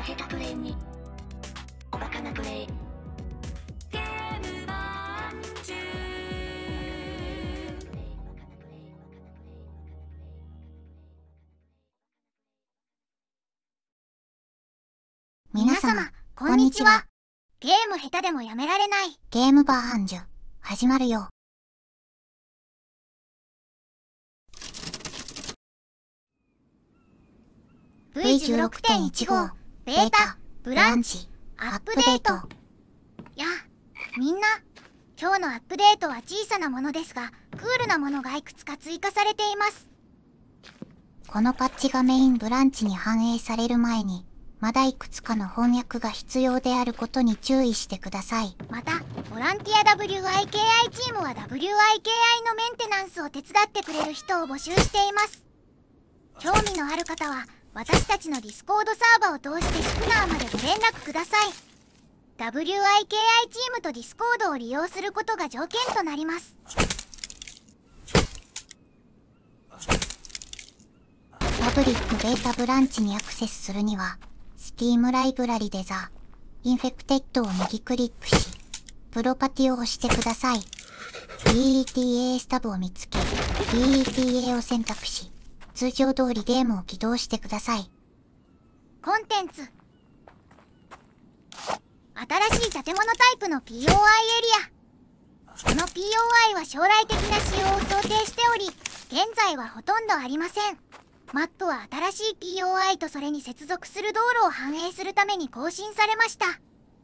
下手プレイにおバカなプレイ。ゲームマンジュ皆様、こんにちは。ゲーム下手でもやめられないゲームバーハンジュ、始まるよ。V16.15 ベータブランチアップデート。や、みんな、今日のアップデートは小さなものですが、クールなものがいくつか追加されています。このパッチがメインブランチに反映される前に、まだいくつかの翻訳が必要であることに注意してください。また、ボランティア WIKI チームは WIKI のメンテナンスを手伝ってくれる人を募集しています。興味のある方は、私たちのディスコードサーバーを通してスクナーまでご連絡ください。WIKI チームとディスコードを利用することが条件となります。パブリックベータブランチにアクセスするには、Steam ライブラリでザ・インフェクテッドを右クリックし、プロパティを押してください。DETAS タブを見つけ、DETA を選択し、通常通りゲームを起動してください。コンテンツ。新しい建物タイプの POI エリア。この POI は将来的な使用を想定しており、現在はほとんどありません。マップは新しい POI とそれに接続する道路を反映するために更新されました。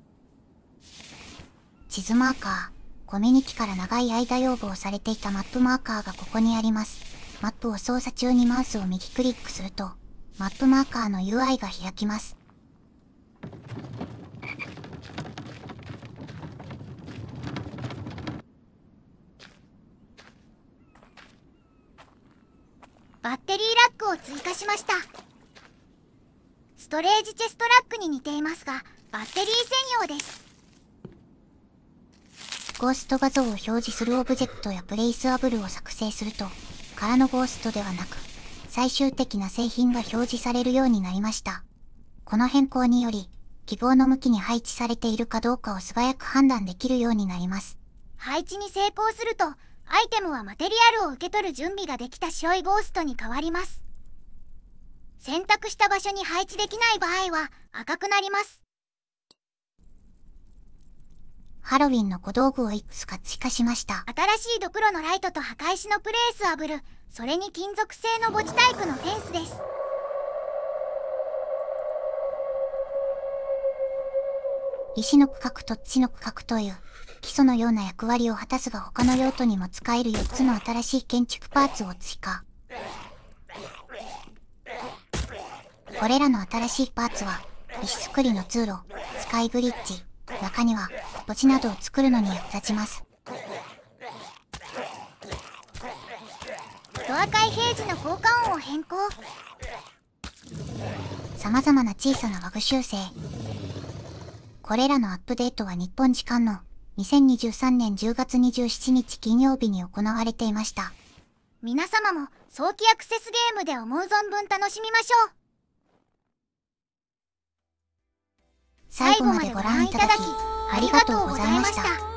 地図マーカー。コミュニティから長い間要望されていたマップマーカーがここにあります。マップを操作中にマウスを右クリックすると、マップマーカーの UI が開きます。バッテリーラックを追加しました。ストレージチェストラックに似ていますが、バッテリー専用です。ゴースト画像を表示するオブジェクトやプレイスアブルを作成すると、空のゴーストではなく、最終的な製品が表示されるようになりました。この変更により、希望の向きに配置されているかどうかを素早く判断できるようになります。配置に成功すると、アイテムはマテリアルを受け取る準備ができた白いゴーストに変わります。選択した場所に配置できない場合は赤くなります。ハロウィンの小道具をいくつか追加しました。新しいドクロのライトと墓石のプレイスアブル、それに金属製の墓地タイプのフェンスです。石の区画と土の区画という基礎のような役割を果たすが他の用途にも使える4つの新しい建築パーツを追加。これらの新しいパーツは石造りの通路、スカイブリッジ、中には墓地などを作るのに役立ちます。ドア開閉時の効果音を変更。様々な小さなバグ修正。これらのアップデートは日本時間の2023年10月27日金曜日に行われていました。皆様も早期アクセスゲームで思う存分楽しみましょう。最後までご覧いただきありがとうございました。